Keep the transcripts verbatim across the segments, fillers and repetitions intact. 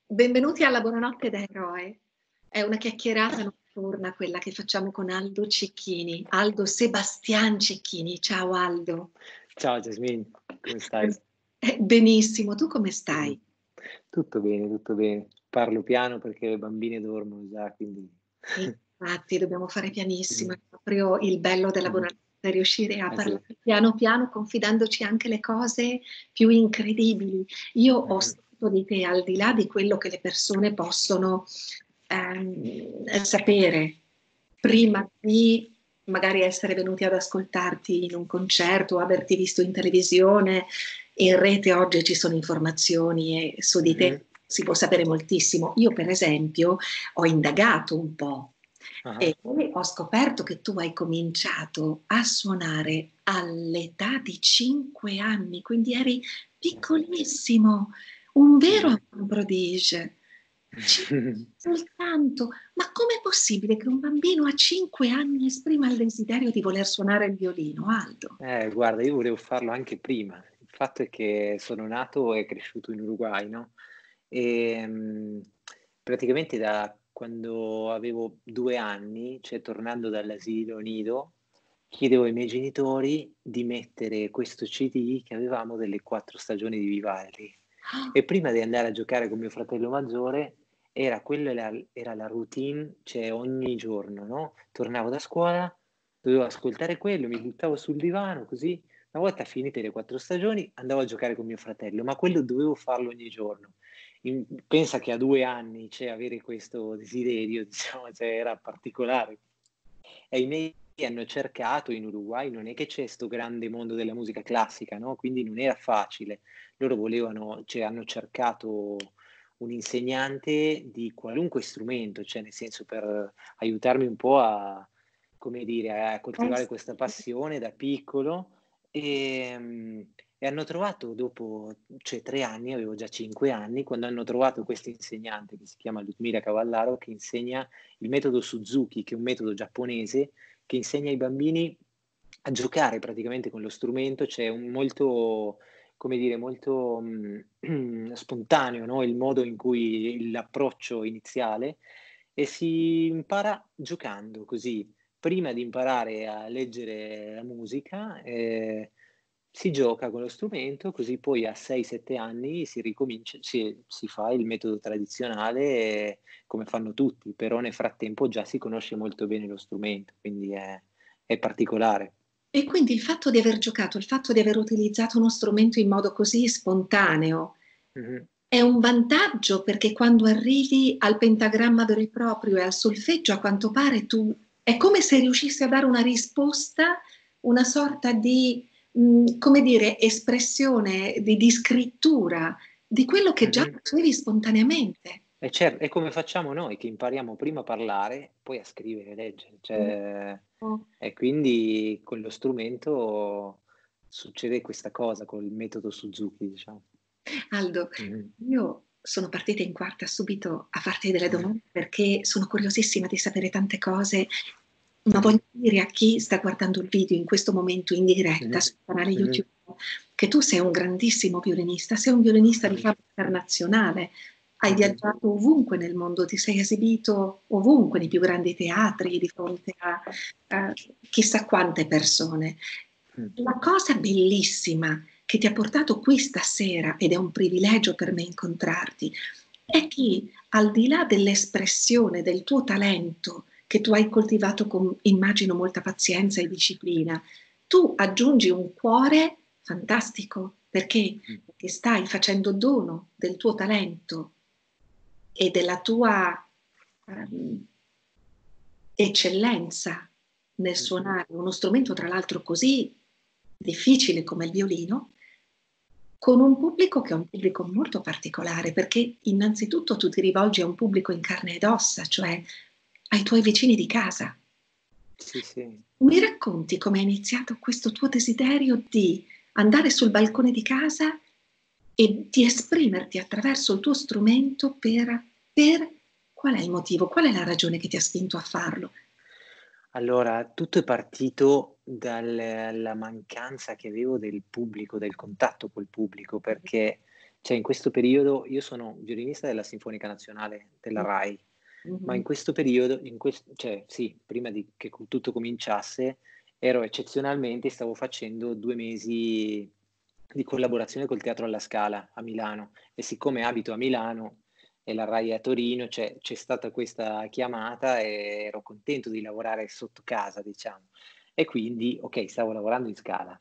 Benvenuti alla Buonanotte da eroe. È una chiacchierata notturna quella che facciamo con Aldo Cecchini, Aldo Sebastian Cecchini. Ciao Aldo. Ciao Jasmine, come stai? Eh, benissimo, tu come Mh-mh. stai? Tutto bene, tutto bene. Parlo piano perché le bambine dormono già, quindi Infatti dobbiamo fare pianissimo, Mh-mh. è proprio il bello della Mh-mh. buonanotte, riuscire a Eh sì. parlare piano piano confidandoci anche le cose più incredibili. Io ho Mh-mh. saputo di te, al di là di quello che le persone possono, ehm, sapere prima di magari essere venuti ad ascoltarti in un concerto o averti visto in televisione. In rete oggi ci sono informazioni e su di te Mh-mh. si può sapere moltissimo. Io per esempio ho indagato un po' Ah-ah. e poi ho scoperto che tu hai cominciato a suonare all'età di cinque anni, quindi eri piccolissimo, un vero Mh-mh. enfant prodige. cinque soltanto, ma com'è possibile che un bambino a cinque anni esprima il desiderio di voler suonare il violino, Aldo? Eh, guarda, io volevo farlo anche prima. Il fatto è che sono nato e cresciuto in Uruguay, no, ehm, praticamente da quando avevo due anni, cioè tornando dall'asilo nido, chiedevo ai miei genitori di mettere questo C D che avevamo delle quattro stagioni di Vivaldi. E prima di andare a giocare con mio fratello maggiore era quello la era la routine, cioè ogni giorno, no, tornavo da scuola, dovevo ascoltare quello, mi buttavo sul divano così, una volta finite le quattro stagioni andavo a giocare con mio fratello, ma quello dovevo farlo ogni giorno. In pensa che a due anni, cioè avere questo desiderio, diciamo, cioè era particolare. E i miei hanno cercato in Uruguay, non è che c'è 'sto grande mondo della musica classica, no, quindi non era facile. Loro volevano cioè hanno cercato un insegnante di qualunque strumento, cioè nel senso per aiutarmi un po' a come dire, a Eh coltivare questa sì. passione da piccolo, ehm, e hanno trovato dopo cioè tre anni, avevo già cinque anni, quando hanno trovato questo insegnante che si chiama Ludmila Cavallaro, che insegna il metodo Suzuki, che è un metodo giapponese che insegna ai bambini a giocare praticamente con lo strumento, c'è un molto come dire, molto, mhmm, spontaneo, no, il modo in cui l'approccio iniziale e si impara giocando così. Prima di imparare a leggere la musica, ehm, si gioca con lo strumento, così poi a sei, sette anni si ricomincia si si fa il metodo tradizionale come fanno tutti, però nel frattempo già si conosce molto bene lo strumento, quindi è è particolare. E quindi il fatto di aver giocato, il fatto di aver utilizzato uno strumento in modo così spontaneo Mh-mh. è un vantaggio, perché quando arrivi al pentagramma vero e proprio e al solfeggio, a quanto pare tu è come se riuscissi a dare una risposta, una sorta di, mhmm, come dire, espressione di di scrittura di quello che già Mh-mh. facevi spontaneamente. Eh cer è come facciamo noi che impariamo prima a parlare, poi a scrivere e leggere, cioè e quindi con lo strumento succede questa cosa, col metodo Suzuki, diciamo. Aldo, Mh-mh. io sono partita in quarta subito a farti delle Mh-mh. domande perché sono curiosissima di sapere tante cose, ma Mh-mh. voglio dire a chi sta guardando il video in questo momento in diretta Mh-mh. sul canale Mh-mh. YouTube che tu sei un grandissimo violinista, sei un violinista di Mh-mh. fama internazionale, hai Mh-mh. viaggiato ovunque nel mondo, ti sei esibito ovunque, nei più grandi teatri, di fronte a, a chissà quante persone. Mh. La cosa bellissima che ti ha portato qui stasera, ed è un privilegio per me incontrarti, è che al di là dell'espressione del tuo talento, che tu hai coltivato con, immagino, molta pazienza e disciplina, tu aggiungi un cuore fantastico, perché? Mh. Perché stai facendo dono del tuo talento e della tua ehm, eccellenza nel Mh. suonare uno strumento, tra l'altro così difficile come il violino, con un pubblico che è un pubblico molto particolare, perché innanzitutto tu ti rivolgi a un pubblico in carne ed ossa, cioè ai tuoi vicini di casa. Sì, sì. Mi racconti come è iniziato questo tuo desiderio di andare sul balcone di casa e di esprimerti attraverso il tuo strumento per per qual è il motivo, qual è la ragione che ti ha spinto a farlo? Allora, tutto è partito dal la mancanza che avevo del pubblico, del contatto col pubblico, perché cioè in questo periodo io sono violinista della Sinfonica Nazionale della Mh. RAI, ma in Mh-mh. questo periodo, in ques cioè sì, prima di che co tutto cominciasse, ero eccezionalmente stavo facendo due mesi di collaborazione col Teatro alla Scala a Milano e siccome abito a Milano e la RAI è a Torino, c'è c'è stata questa chiamata e ero contento di lavorare sotto casa, diciamo. E quindi, okay, stavo lavorando in Scala.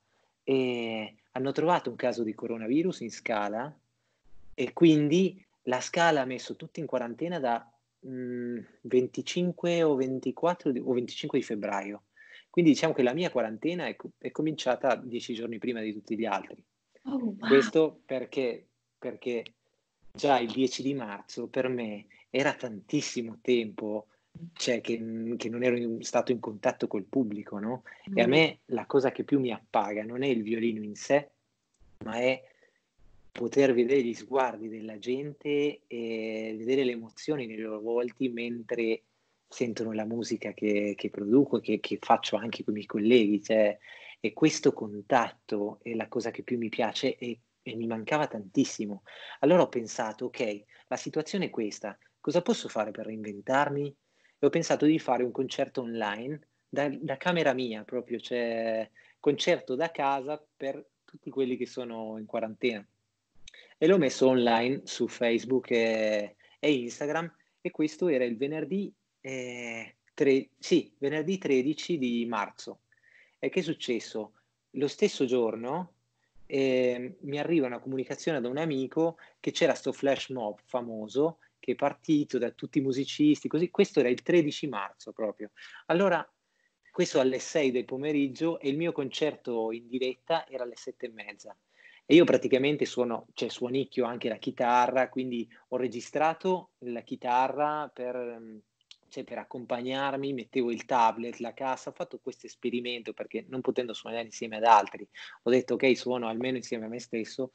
E hanno trovato un caso di coronavirus in Scala e quindi la Scala ha messo tutti in quarantena da, mhmm, venticinque o ventiquattro di o venticinque di febbraio. Quindi diciamo che la mia quarantena è co è cominciata dieci giorni prima di tutti gli altri. Oh, wow! Questo perché perché già il dieci di marzo per me era tantissimo tempo, cioè che mhmm, che non ero in stato in contatto col pubblico, no, e a Mh. me la cosa che più mi appaga non è il violino in sé, ma è poter vedere gli sguardi della gente e vedere le emozioni nei loro volti mentre sentono la musica che che produco e che che faccio anche coi miei colleghi, cioè e questo contatto è la cosa che più mi piace e e mi mancava tantissimo. Allora ho pensato: "Okay, la situazione è questa, cosa posso fare per reinventarmi?" E ho pensato di fare un concerto online da da camera mia proprio, cioè concerto da casa per tutti quelli che sono in quarantena. E l'ho messo online su Facebook e e Instagram e questo era il venerdì, ehm, tre sì, venerdì tredici di marzo. E che è successo? Lo stesso giorno, ehm, mi arriva una comunicazione da un amico che c'era 'sto flash mob famoso che è partito da tutti i musicisti, così. Questo era il tredici marzo proprio. Allora, questo alle sei del pomeriggio e il mio concerto in diretta era alle sette e mezza. E io praticamente suono cioè suonicchio anche la chitarra, quindi ho registrato la chitarra per mhmm, cioè per accompagnarmi, mettevo il tablet, la cassa, ho fatto questo esperimento perché non potendo suonare insieme ad altri, ho detto: "Okay, suono almeno insieme a me stesso,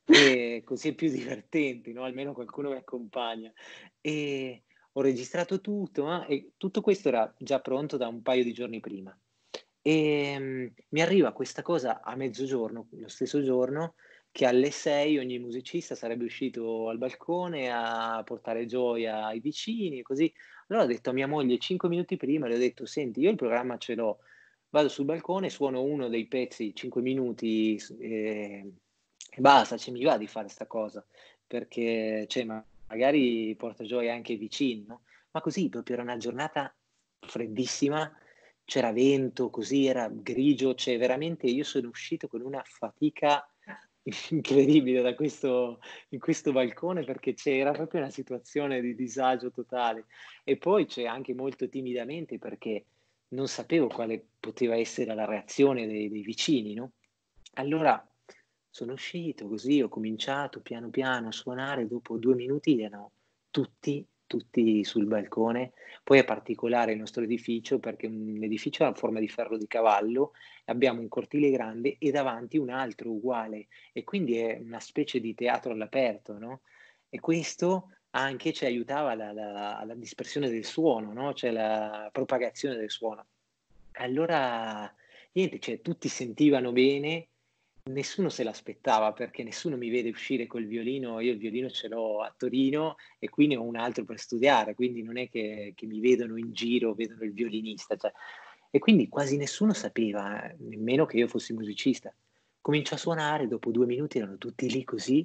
e così è più divertente, no, almeno qualcuno mi accompagna." E ho registrato tutto, ah, e tutto questo era già pronto da un paio di giorni prima. Ehm, mi arriva questa cosa a mezzogiorno, lo stesso giorno, che alle sei ogni musicista sarebbe uscito al balcone a portare gioia ai vicini, così. Allora ho detto a mia moglie cinque minuti prima, le ho detto: "Senti, io il programma ce l'ho, vado sul balcone, suono uno dei pezzi cinque minuti s ehm, e basta, cioè mi va di fare 'sta cosa, perché cioè ma magari porta gioia anche ai vicini, no?" Ma così proprio era una giornata freddissima, c'era vento, così era grigio, cioè veramente io sono uscito con una fatica incredibile da questo in questo balcone perché c'era proprio una situazione di disagio totale. E poi c'è anche molto timidamente perché non sapevo quale poteva essere la reazione dei dei vicini, no, allora sono uscito così, ho cominciato piano piano a suonare, dopo due minuti erano tutti, tutti sul balcone. Poi è particolare il nostro edificio perché è un edificio a forma di ferro di cavallo, abbiamo un cortile grande e davanti un altro uguale e quindi è una specie di teatro all'aperto, no, e questo anche ci aiutava la la la dispersione del suono, no, cioè la propagazione del suono. Allora niente, cioè tutti sentivano bene, nessuno se l'aspettava perché nessuno mi vede uscire col violino, io il violino ce l'ho a Torino e qui ne ho un altro per studiare, quindi non è che che mi vedono in giro, vedono il violinista, cioè e quindi quasi nessuno sapeva, eh, nemmeno che io fossi musicista. Comincio a suonare, dopo due minuti erano tutti lì così,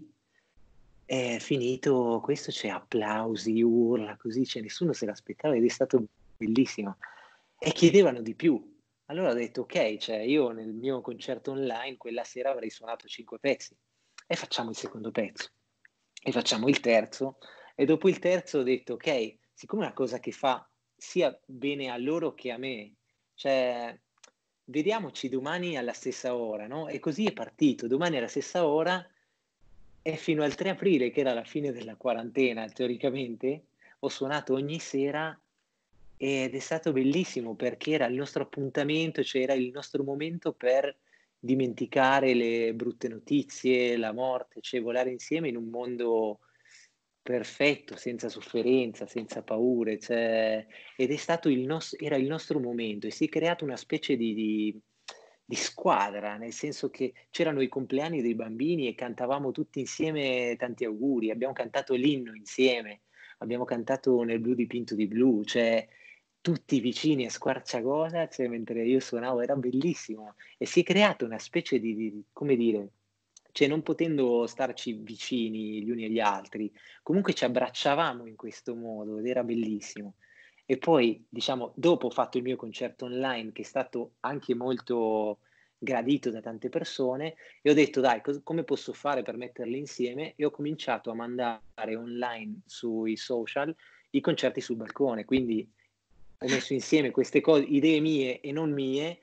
e finito questo c'è applausi, urla, così, cioè nessuno se l'aspettava ed è stato bellissimo. E chiedevano di più. Allora ho detto: "Okay, cioè io nel mio concerto online quella sera avrei suonato cinque pezzi e facciamo il secondo pezzo e facciamo il terzo." E dopo il terzo ho detto: "Okay, siccome è una cosa che fa sia bene a loro che a me, cioè vediamoci domani alla stessa ora", no, e così è partito. Domani alla stessa ora e fino al tre aprile, che era la fine della quarantena teoricamente, ho suonato ogni sera ed è stato bellissimo perché era il nostro appuntamento, cioè era il nostro momento per dimenticare le brutte notizie, la morte, cioè volare insieme in un mondo perfetto, senza sofferenza, senza paure, cioè ed è stato il nos era il nostro momento e si è creata una specie di di di squadra, nel senso che c'erano i compleanni dei bambini e cantavamo tutti insieme tanti auguri, abbiamo cantato l'inno insieme, abbiamo cantato Nel blu dipinto di blu, cioè tutti vicini a squarciagola, cioè mentre io suonavo, era bellissimo e si è creata una specie di di come dire, cioè non potendo starci vicini gli uni agli altri, comunque ci abbracciavamo in questo modo ed era bellissimo. E poi, diciamo, dopo ho fatto il mio concerto online, che è stato anche molto gradito da tante persone, e ho detto: "Dai, cos come posso fare per metterli insieme?" E ho cominciato a mandare online sui social i concerti sul balcone. Quindi ho messo insieme queste co idee mie e non mie,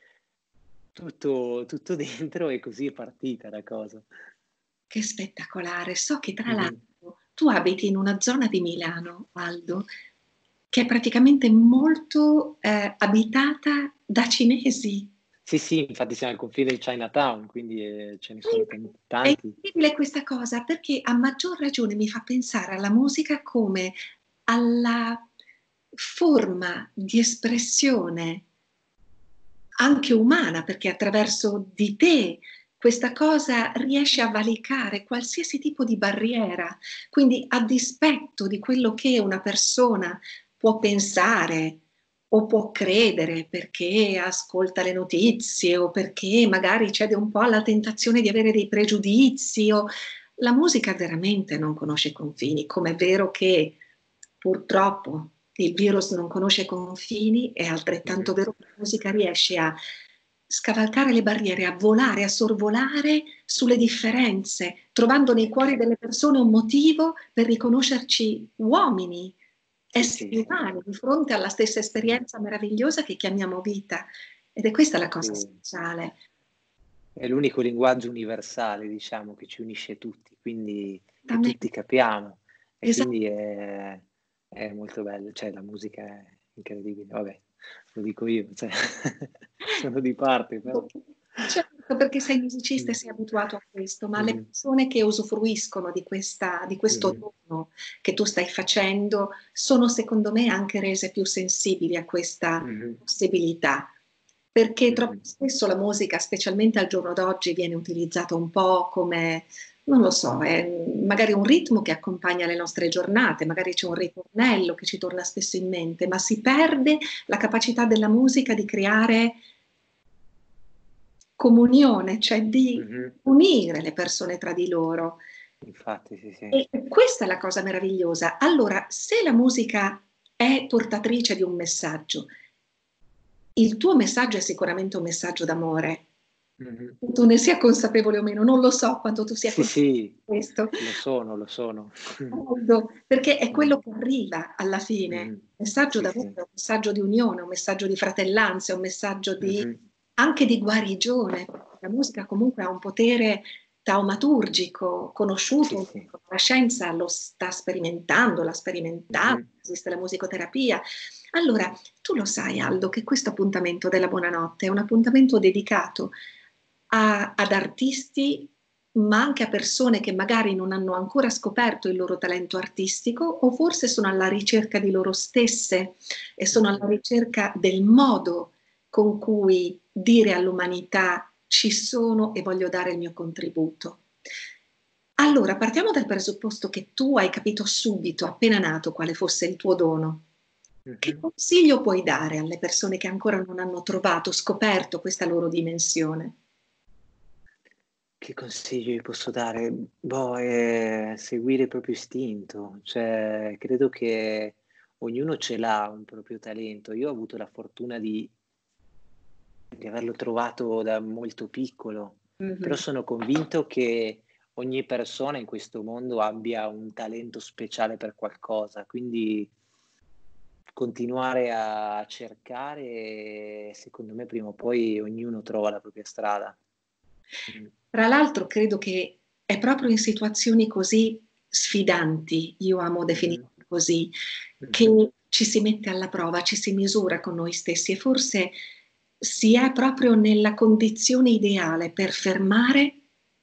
tutto tutto dentro e così è partita la cosa. Che spettacolare. So che tra Mh-mh. l'altro tu abiti in una zona di Milano, Aldo, che è praticamente molto, ehm, abitata da cinesi. Sì, sì, infatti siamo al confine di Chinatown, quindi, ehm, ce ne sono tan È tanti. incredibile questa cosa, perché a maggior ragione mi fa pensare alla musica come alla forma di espressione anche umana, perché attraverso di te questa cosa riesce a valicare qualsiasi tipo di barriera. Quindi a dispetto di quello che una persona può pensare o può credere perché ascolta le notizie o perché magari cede un po' alla tentazione di avere dei pregiudizi o la musica veramente non conosce confini, com'è vero che purtroppo il virus non conosce confini, è altrettanto Mh-mh. vero che la musica riesce a scavalcare le barriere, a volare, a sorvolare sulle differenze, trovando nei cuori delle persone un motivo per riconoscerci uomini, Sì, sì, esseri sì. umani, di fronte alla stessa Mh. esperienza meravigliosa che chiamiamo vita. Ed è questa la cosa Sì. speciale. È l'unico linguaggio universale, diciamo, che ci unisce tutti, quindi che tutti Esattamente. capiamo e Esa quindi è è molto bello, cioè la musica è incredibile. Vabbè, lo dico io, cioè sono di parte però. Certo, perché sei musicista e Mh. sei abituato a questo, ma le Mh-mh. persone che usufruiscono di questa di questo Mh-mh. dono che tu stai facendo, sono secondo me anche rese più sensibili a questa Mh-mh. possibilità, perché troppo Mh-mh. spesso la musica, specialmente al giorno d'oggi, viene utilizzata un po' come, non lo so, è magari un ritmo che accompagna le nostre giornate, magari c'è un ritornello che ci torna spesso in mente, ma si perde la capacità della musica di creare comunione, cioè di Mh-mh. unire le persone tra di loro. Infatti, sì, sì. E questa è la cosa meravigliosa. Allora, se la musica è portatrice di un messaggio, il tuo messaggio è sicuramente un messaggio d'amore. Mh-mh. Tu ne sia consapevole o meno, non lo so quanto tu sia Sì, consapevole sì, di questo, lo sono, lo sono. Aldo, perché è Mh. quello che arriva alla fine. Mh-mh. Un messaggio Sì, d'amore, sì. un messaggio di unione, un messaggio di fratellanza, è un messaggio di Mh-mh. anche di guarigione. La musica comunque ha un potere taumaturgico Sì, conosciuto, sì. la scienza lo sta sperimentando, l'ha sperimentato, Mh-mh. esiste la musicoterapia. Allora, tu lo sai, Aldo, che questo appuntamento della buonanotte è un appuntamento dedicato a ad artisti, ma anche a persone che magari non hanno ancora scoperto il loro talento artistico o forse sono alla ricerca di loro stesse e sono alla Mh-mh. ricerca del modo con cui dire all'umanità: "Ci sono e voglio dare il mio contributo". Allora, partiamo dal presupposto che tu hai capito subito, appena nato, quale fosse il tuo dono. Che Mh-mh. consiglio puoi dare alle persone che ancora non hanno trovato, scoperto questa loro dimensione? Che consigli gli posso dare? Boh, ehm, seguire il proprio istinto, cioè credo che ognuno ce l'ha un proprio talento. Io ho avuto la fortuna di di averlo trovato da molto piccolo, però Mh-mh. sono convinto che ogni persona in questo mondo abbia un talento speciale per qualcosa, quindi continuare a cercare, secondo me prima o poi ognuno trova la propria strada. Mh. Tra l'altro credo che è proprio in situazioni così sfidanti, io amo Mh-mh. definirle così, Mh-mh. che ci si mette alla prova, ci si misura con noi stessi e forse si è proprio nella condizione ideale per fermare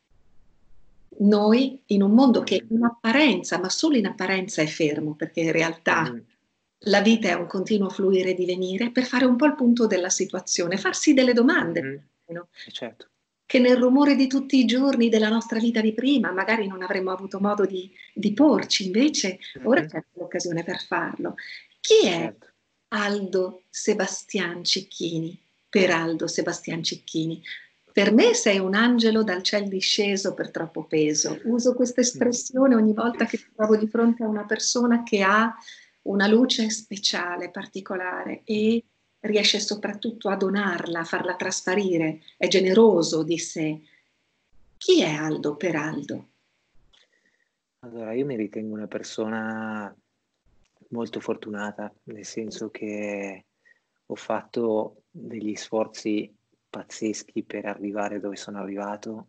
noi in un mondo che Mh-mh. in apparenza, ma solo in apparenza è fermo, perché in realtà Mh-mh. la vita è un continuo fluire e divenire, per fare un po' il punto della situazione, farsi delle domande Mh-mh. immagino. E certo. Che nel rumore di tutti i giorni della nostra vita di prima magari non avremmo avuto modo di, di porci, invece ora Mhm, c'è l'occasione per farlo. Chi è certo. Aldo Sebastian Cecchini? Per Aldo Sebastian Cecchini. Per me sei un angelo dal ciel disceso per troppo peso. Uso questa Mhm. espressione ogni volta che mi trovo di fronte a una persona che ha una luce speciale, particolare e riesce soprattutto a donarla, a farla trasparire, è generoso di sé. Chi è Aldo per Aldo? Allora, io mi ritengo una persona molto fortunata, nel senso che ho fatto degli sforzi pazzeschi per arrivare dove sono arrivato,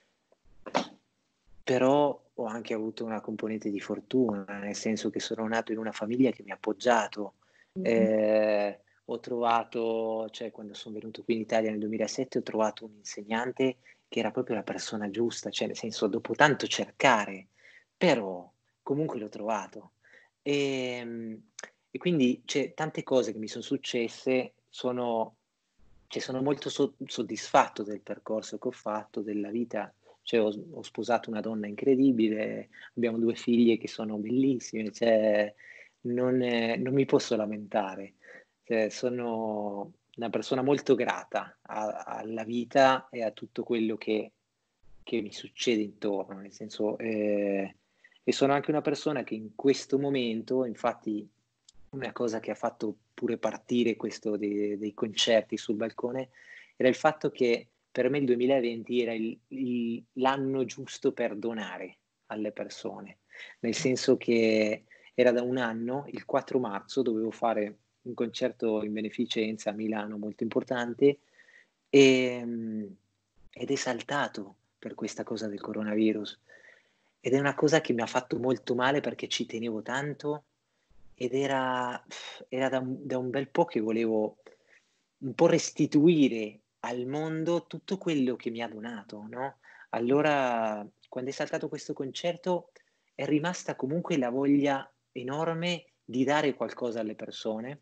però ho anche avuto una componente di fortuna, nel senso che sono nato in una famiglia che mi ha appoggiato. Mhm. Eh, ho trovato, cioè quando sono venuto qui in Italia nel duemilasette, ho trovato un insegnante che era proprio la persona giusta, cioè nel senso dopo tanto cercare, però comunque l'ho trovato. E, e quindi c'è tante cose che mi sono successe, sono, cioè, sono molto so- soddisfatto del percorso che ho fatto, della vita. Cioè, ho, ho sposato una donna incredibile, abbiamo due figlie che sono bellissime, cioè, non, eh, non mi posso lamentare. Cioè, sono una persona molto grata a- alla vita e a tutto quello che, che mi succede intorno, nel senso, eh, e sono anche una persona che in questo momento, infatti, una cosa che ha fatto pure partire questo dei, dei concerti sul balcone era il fatto che per me il duemilaventi era il- il- l'anno giusto per donare alle persone, nel senso che era da un anno, il quattro marzo, dovevo fare un concerto in beneficenza a Milano molto importante e, mm, ed è saltato per questa cosa del coronavirus. Ed è una cosa che mi ha fatto molto male perché ci tenevo tanto ed era, era da, un, da un bel po' che volevo un po' restituire al mondo tutto quello che mi ha donato, no? Allora, quando è saltato questo concerto, è rimasta comunque la voglia enorme di dare qualcosa alle persone.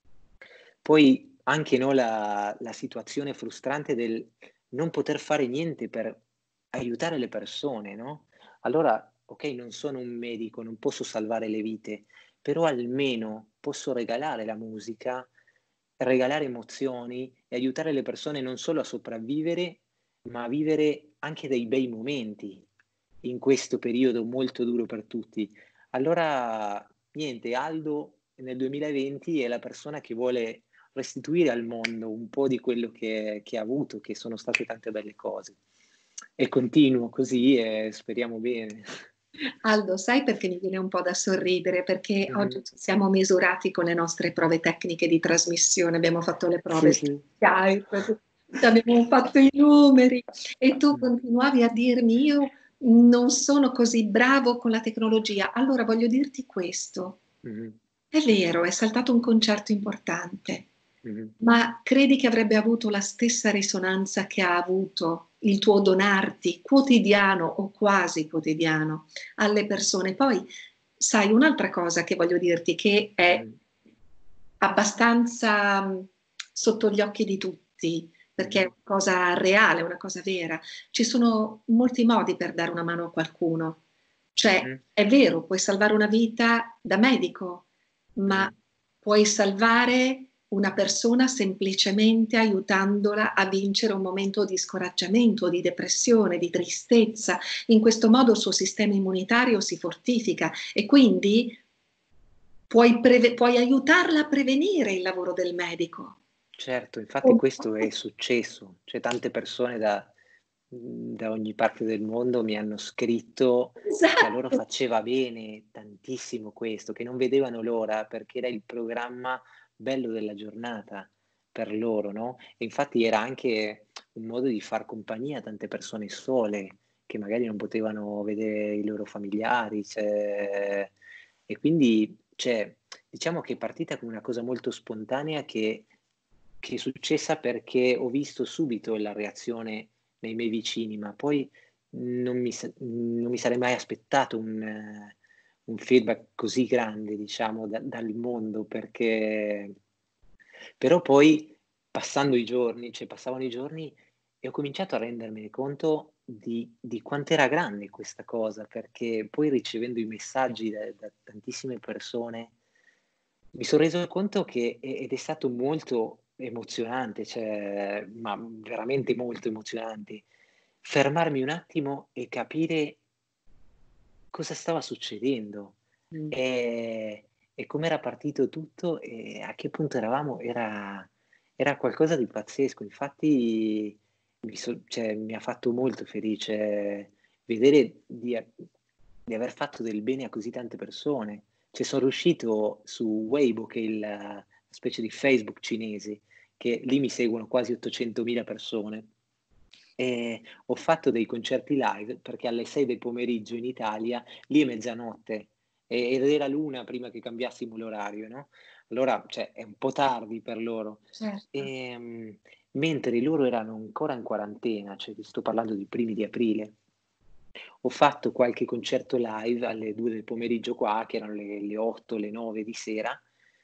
Poi anche no, la, la situazione frustrante del non poter fare niente per aiutare le persone, no? Allora, ok, non sono un medico, non posso salvare le vite, però almeno posso regalare la musica, regalare emozioni e aiutare le persone non solo a sopravvivere, ma a vivere anche dei bei momenti in questo periodo molto duro per tutti. Allora, niente, Aldo nel duemilaventi è la persona che vuole restituire al mondo un po' di quello che, che ha avuto, che sono state tante belle cose. E continuo così e speriamo bene. Aldo, sai perché mi viene un po' da sorridere? Perché Mhm. oggi ci siamo misurati con le nostre prove tecniche di trasmissione, abbiamo fatto le Sì, prove su sì. Skype, abbiamo fatto i numeri e tu Mm. continuavi a dirmi io non sono così bravo con la tecnologia. Allora voglio dirti questo. Mhm. È vero, è saltato un concerto importante, Mhm. ma credi che avrebbe avuto la stessa risonanza che ha avuto il tuo donarti quotidiano o quasi quotidiano alle persone? Poi, sai, un'altra cosa che voglio dirti che è Mhm. abbastanza mh, sotto gli occhi di tutti, perché è Mhm. una cosa reale, una cosa vera. Ci sono molti modi per dare una mano a qualcuno. Cioè, Mhm. è vero, puoi salvare una vita da medico, ma Mhm. puoi salvare una persona semplicemente aiutandola a vincere un momento di scoraggiamento, di depressione, di tristezza. In questo modo il suo sistema immunitario si fortifica e quindi puoi, preve- puoi aiutarla a prevenire il lavoro del medico. Certo, infatti questo è successo, cioè tante persone da, da ogni parte del mondo mi hanno scritto che a loro Esatto. faceva bene tantissimo questo, che non vedevano l'ora perché era il programma bello della giornata per loro, no? E infatti era anche un modo di far compagnia a tante persone sole che magari non potevano vedere i loro familiari, cioè, e quindi cioè, diciamo che è partita come una cosa molto spontanea che, che è successa perché ho visto subito la reazione nei miei vicini, ma poi non mi, sa- non mi sarei mai aspettato un, eh, un feedback così grande, diciamo, da- dal mondo, perché però poi passando i giorni, cioè passavano i giorni e ho cominciato a rendermene conto di di quant'era grande questa cosa, perché poi ricevendo i messaggi da da tantissime persone, mi son reso conto che e ed è stato molto emozionante, cioè, ma veramente molto emozionante, fermarmi un attimo e capire cosa stava succedendo, Mh. ehm, e com'era partito tutto e a che punto eravamo. Era era qualcosa di pazzesco. Infatti mi so cioè mi ha fatto molto felice vedere di a di aver fatto del bene a così tante persone. Cioè son riuscito su Weibo, che è il una specie di Facebook cinese, che lì mi seguono quasi ottocentomila persone. Ehm, Ho fatto dei concerti live perché alle sei del pomeriggio in Italia, lì è mezzanotte, e ed era l'una prima che cambiassimo l'orario, no, allora cioè è un po' tardi per loro. Certo. Ehm, Mentre loro erano ancora in quarantena, cioè ti sto parlando di primi di aprile, ho fatto qualche concerto live alle due del pomeriggio qua, che erano le le otto, le nove di sera,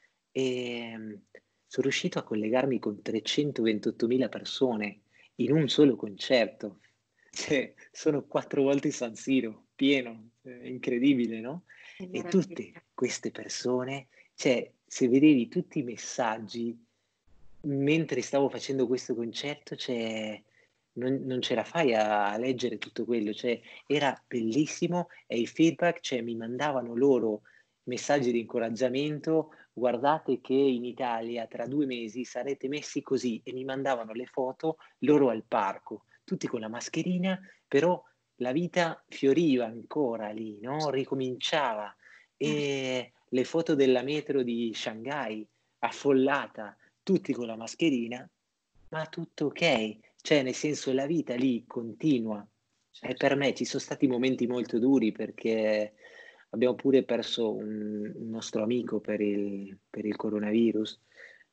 ehm, son riuscito a collegarmi con trecentoventottomila persone in un solo concerto. Cioè, sono quattro volte San Siro, pieno, è incredibile, no, Che e tutte meraviglia. queste persone, cioè, se vedevi tutti i messaggi mentre stavo facendo questo concerto, cioè non non ce la fai a a leggere tutto quello, cioè era bellissimo e i feedback, cioè mi mandavano loro messaggi di incoraggiamento: "Guardate che in Italia tra due mesi sarete messi così", e mi mandavano le foto loro al parco, tutti con la mascherina, però la vita fioriva ancora lì, no, ricominciava. E le foto della metro di Shanghai affollata, tutti con la mascherina, ma tutto okay. Cioè, nel senso, la vita lì continua. E Certo. per me ci son stati momenti molto duri perché abbiamo pure perso un un nostro amico per il per il coronavirus,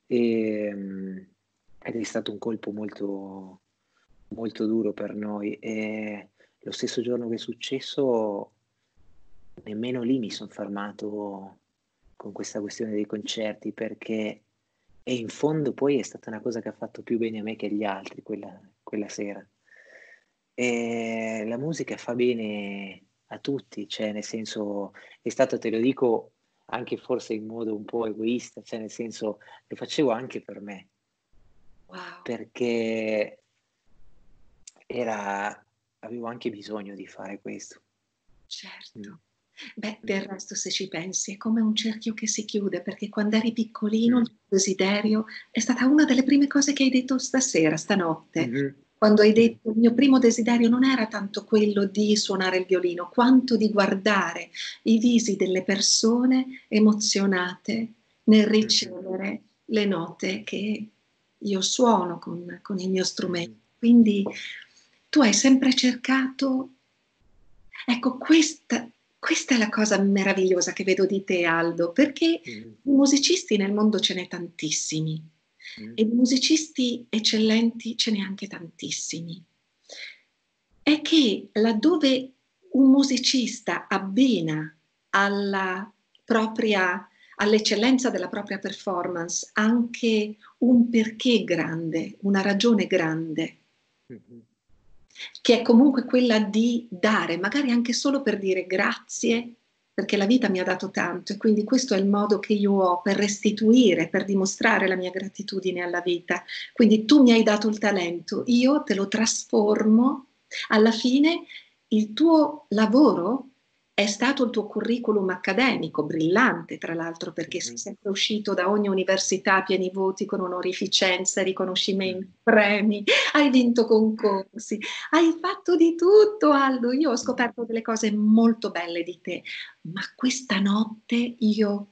ehm, ed è stato un colpo molto molto duro per noi. E lo stesso giorno che è successo, nemmeno lì mi son fermato con questa questione dei concerti, perché e in fondo poi è stata una cosa che ha fatto più bene a me che agli altri quella quella sera. Ehm, la musica fa bene a tutti, cioè nel senso è stato, te lo dico, anche forse in modo un po' egoista, cioè nel senso lo facevo anche per me, Wow, perché era avevo anche bisogno di fare questo. Mh, certo. Beh, mh, del resto se ci pensi è come un cerchio che si chiude, perché quando eri piccolino il mh, tuo desiderio è stata una delle prime cose che hai detto stasera, stanotte. mh-mh, Quando hai mh, detto: "Il mio primo desiderio non era tanto quello di suonare il violino, quanto di guardare i visi delle persone emozionate nel mh-mh, ricevere le note che io suono con con il mio strumento". mh-mh, Quindi tu hai sempre cercato. Ecco, questa questa è la cosa meravigliosa che vedo di te, Aldo, perché mh-mh, di musicisti nel mondo ce n'è tantissimi mh, e di musicisti eccellenti ce n'è anche tantissimi. È che laddove un musicista abbina alla propria all'eccellenza della propria performance anche un perché grande, una ragione grande, mh-mh, che è comunque quella di dare, magari anche solo per dire grazie, perché la vita mi ha dato tanto e quindi questo è il modo che io ho per restituire, per dimostrare la mia gratitudine alla vita. Quindi tu mi hai dato il talento, io te lo trasformo, alla fine il tuo lavoro è stato il tuo curriculum accademico, brillante tra l'altro, perché sei mh-mh, sempre uscito da ogni università a pieni voti con onorificenza, mh. riconoscimenti, premi, hai vinto concorsi, hai fatto di tutto, Aldo. Io ho Mh-mh. scoperto delle cose molto belle di te, ma questa notte io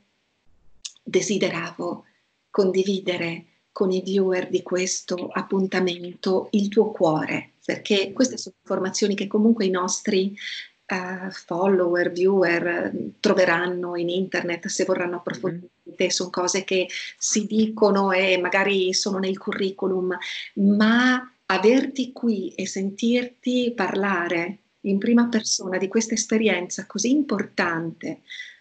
desideravo condividere con i viewer di questo appuntamento il tuo cuore, perché queste Mh-mh. sono informazioni che comunque i nostri uh, follower, viewer troveranno in internet se vorranno Mh-mh. approfondire di te, sono cose che si dicono e magari sono nel curriculum, ma averti qui e sentirti parlare in prima persona di questa esperienza così importante.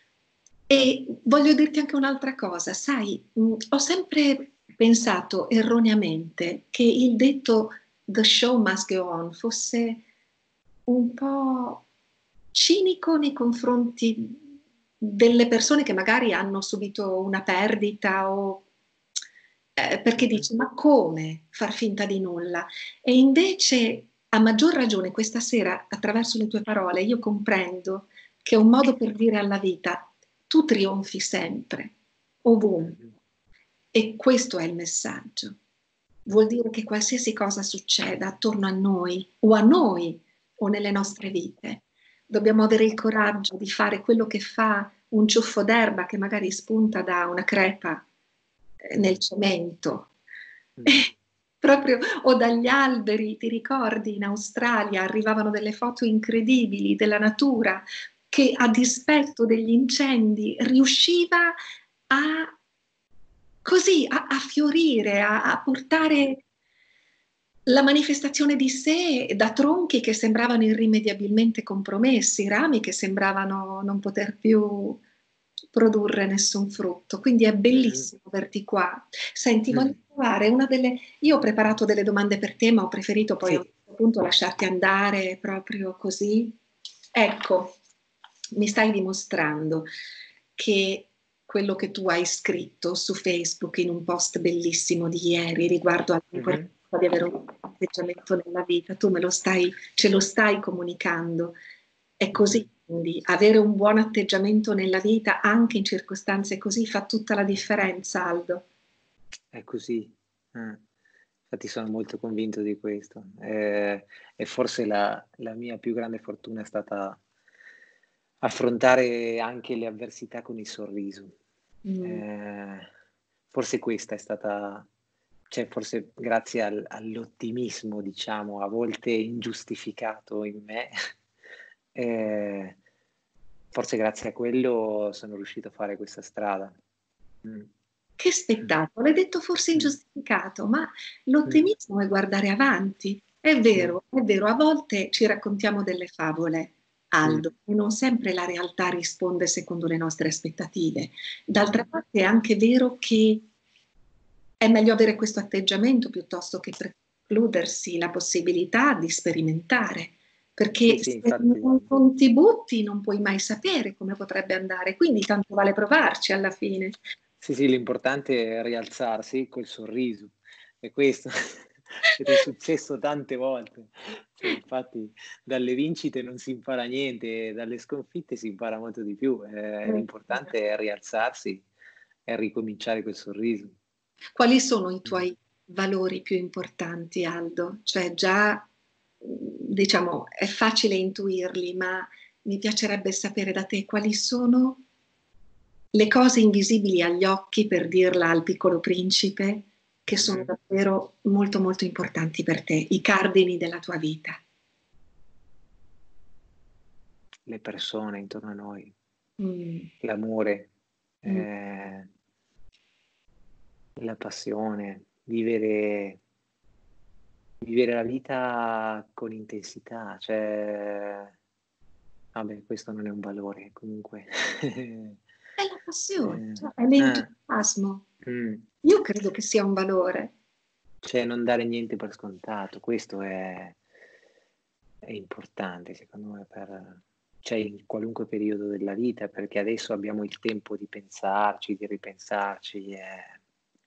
E voglio dirti anche un'altra cosa, sai, mh, ho sempre pensato erroneamente che il detto The Show Must Go On fosse un po' cinico nei confronti delle persone che magari hanno subito una perdita o eh, perché dici ma come far finta di nulla? E invece a maggior ragione questa sera attraverso le tue parole io comprendo che è un modo per dire alla vita tu trionfi sempre, ovunque. E questo è il messaggio. Vuol dire che qualsiasi cosa succeda attorno a noi o a noi o nelle nostre vite, dobbiamo avere il coraggio di fare quello che fa un ciuffo d'erba che magari spunta da una crepa eh, nel cemento. Mm. Proprio, o dagli alberi, ti ricordi in Australia arrivavano delle foto incredibili della natura che a dispetto degli incendi riusciva a così a, a fiorire, a, a portare la manifestazione di sé da tronchi che sembravano irrimediabilmente compromessi, rami che sembravano non poter più produrre nessun frutto. Quindi è bellissimo averti qua. Senti, Mm. voglio trovare una delle... Io ho preparato delle domande per te, ma ho preferito poi a un Sì. certo punto lasciarti andare proprio così. Ecco, mi stai dimostrando che quello che tu hai scritto su Facebook in un post bellissimo di ieri riguardo all'importanza Mhm. di avere un atteggiamento nella vita, tu me lo stai, ce lo stai comunicando. È così, Mhm. quindi avere un buon atteggiamento nella vita anche in circostanze così fa tutta la differenza, Aldo. È così. Eh. Infatti sono molto convinto di questo. Eh, e forse la, la mia più grande fortuna è stata affrontare anche le avversità con il sorriso. Mm. Eh, forse questa è stata, cioè forse grazie al- all'ottimismo, diciamo, a volte ingiustificato in me, eh, forse grazie a quello sono riuscito a fare questa strada. Mm. Che spettacolo, hai detto forse Mm. ingiustificato, ma Mm. l'ottimismo è guardare avanti. È Mm. vero, è vero, a volte ci raccontiamo delle favole, Mm. Aldo, e non sempre la realtà risponde secondo le nostre aspettative. D'altra Mm. parte è anche vero che è meglio avere questo atteggiamento piuttosto che precludersi la possibilità di sperimentare, Sì, perché sì, se infatti. non, non ti butti non puoi mai sapere come potrebbe andare, quindi tanto vale provarci alla fine. Sì, sì, l'importante è rialzarsi col sorriso, è questo. Ed è successo tante volte. Cioè, infatti, dalle vincite non si impara niente, dalle sconfitte si impara molto di più. Eh, l'importante è rialzarsi e ricominciare col sorriso. Quali sono i Mm. tuoi valori più importanti, Aldo? Cioè già, diciamo, è facile intuirli, ma mi piacerebbe sapere da te quali sono le cose invisibili agli occhi, per dirla al Piccolo Principe, che sono Mhm. davvero molto molto importanti per te, i cardini della tua vita. Le persone intorno a noi, Mm, l'amore, mm. eh, la passione, vivere, vivere la vita con intensità, cioè, vabbè, questo non è un valore, comunque. È la passione, Eh, cioè, è ah, l'entusiasmo. mm. Io credo che sia un valore. Cioè, non dare niente per scontato, questo è, è importante, secondo me, per, cioè, in qualunque periodo della vita, perché adesso abbiamo il tempo di pensarci, di ripensarci, eh.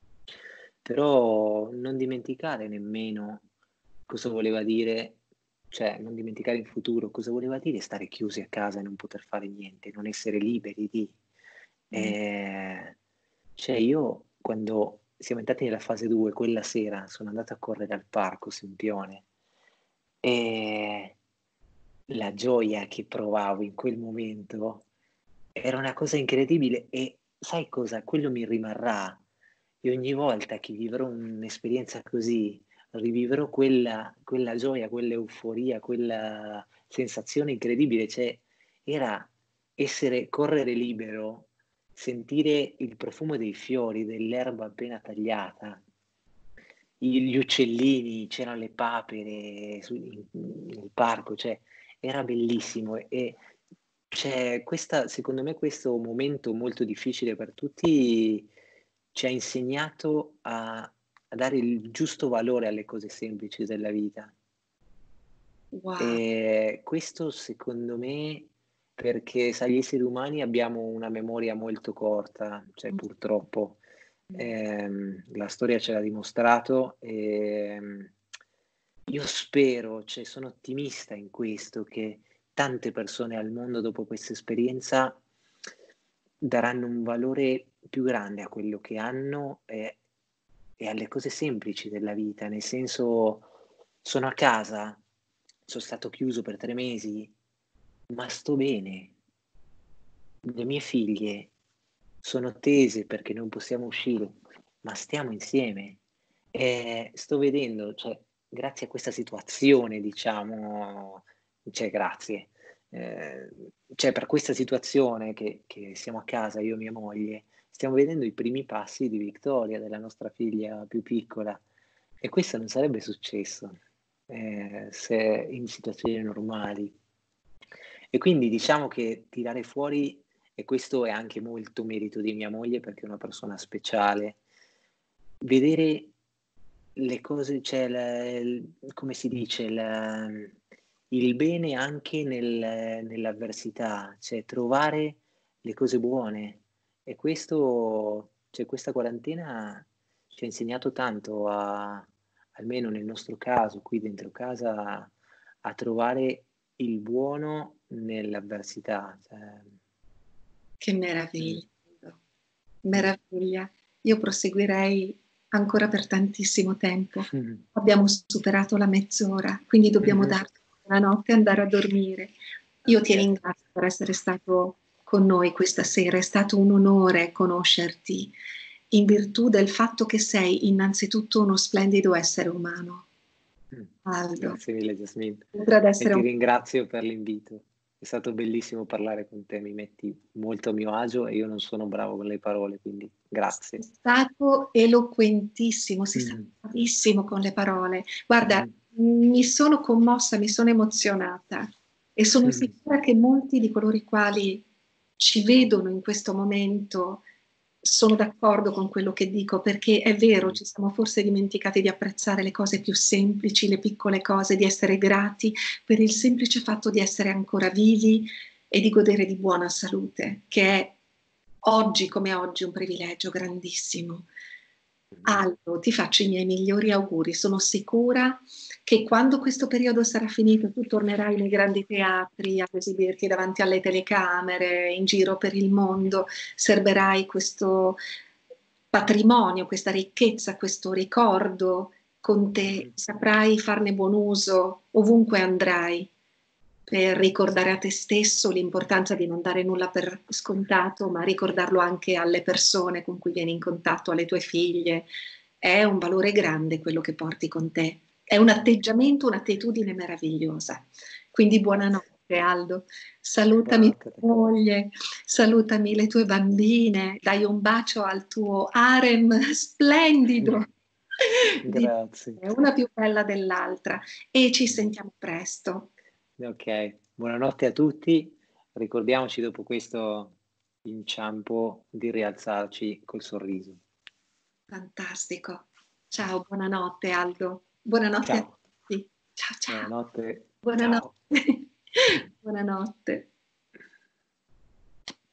Però non dimenticare nemmeno cosa voleva dire, cioè non dimenticare in futuro cosa voleva dire stare chiusi a casa e non poter fare niente, non essere liberi di... Mm. Eh, cioè io quando siamo entrati nella fase due, quella sera sono andato a correre al parco Sempione e la gioia che provavo in quel momento era una cosa incredibile e sai cosa? Quello mi rimarrà e ogni volta che vivrò un'esperienza così, rivivrò quella, quella gioia, quell'euforia, quella sensazione incredibile, cioè era essere, correre libero, sentire il profumo dei fiori, dell'erba appena tagliata, gli uccellini, c'erano le papere su- in- nel parco, cioè era bellissimo e cioè, questa, secondo me questo momento molto difficile per tutti ci ha insegnato a a dare il giusto valore alle cose semplici della vita. Wow. E questo secondo me, perché sai, gli esseri umani abbiamo una memoria molto corta, cioè Mm. purtroppo ehm, la storia ce l'ha dimostrato. E io spero, cioè sono ottimista in questo, che tante persone al mondo dopo questa esperienza daranno un valore più grande a quello che hanno e, e alle cose semplici della vita, nel senso, sono a casa, sono stato chiuso per tre mesi, ma sto bene. Le mie figlie sono tese perché non possiamo uscire, ma stiamo insieme. E sto vedendo, cioè, grazie a questa situazione, diciamo, cioè, grazie, eh, cioè, per questa situazione che, che siamo a casa, io e mia moglie, stiamo vedendo i primi passi di Victoria, della nostra figlia più piccola, e questo non sarebbe successo eh, se in situazioni normali. E quindi diciamo che tirare fuori, e questo è anche molto merito di mia moglie perché è una persona speciale, vedere le cose, cioè, la- il- come si dice, la- il bene anche nel- nell'avversità, cioè trovare le cose buone. E questo, cioè, questa quarantena ci ha insegnato tanto, a, almeno nel nostro caso, qui dentro casa, a trovare il buono nell'avversità. Cioè, Che mm, meraviglia, mm, meraviglia. Io proseguirei ancora per tantissimo tempo. mm, Abbiamo superato la mezz'ora, quindi dobbiamo mhm. darci la notte e andare a dormire. Io ti Ok. ringrazio per essere stato con noi questa sera, è stato un onore conoscerti in virtù del fatto che sei innanzitutto uno splendido essere umano, Mm. Aldo. Grazie mille, Jasmine. Oltre ad E essere ti un ringrazio per l'invito. È stato bellissimo parlare con te, mi metti molto a mio agio e io non sono bravo con le parole, quindi Sei grazie. stato eloquentissimo, sei stato Mm, bravissimo con le parole. Guarda, mhm, mi sono commossa, mi sono emozionata e sono mhm, sicura che molti di coloro i quali ci vedono in questo momento sono d'accordo con quello che dico, perché è vero, mm. ci siamo forse dimenticati di apprezzare le cose più semplici, le piccole cose, di essere grati per il semplice fatto di essere ancora vivi e di godere di buona salute, che è oggi come oggi un privilegio grandissimo. Mhm. Aldo, ti faccio i miei migliori auguri. Sono sicura che quando questo periodo sarà finito tu tornerai nei grandi teatri ad esibirti davanti alle telecamere, in giro per il mondo, serberai questo patrimonio, questa ricchezza, questo ricordo con te, Mhm. saprai farne buon uso ovunque andrai per ricordare a te stesso l'importanza di non dare nulla per scontato, ma ricordarlo anche alle persone con cui vieni in contatto, alle tue figlie. È un valore grande quello che porti con te. È un atteggiamento, un'attitudine meravigliosa. Quindi buonanotte, Aldo. Salutami Buonanotte a te. tua moglie, salutami le tue bambine, dai un bacio al tuo harem splendido, di Grazie. una più bella dell'altra, e ci Mm. sentiamo presto. Ok, buonanotte a tutti. Ricordiamoci dopo questo inciampo di rialzarci col sorriso. Fantastico. Ciao, buonanotte Aldo. Buonanotte a Ciao, tutti. Ciao, ciao. buonanotte, Buonanotte. ciao. Buonanotte.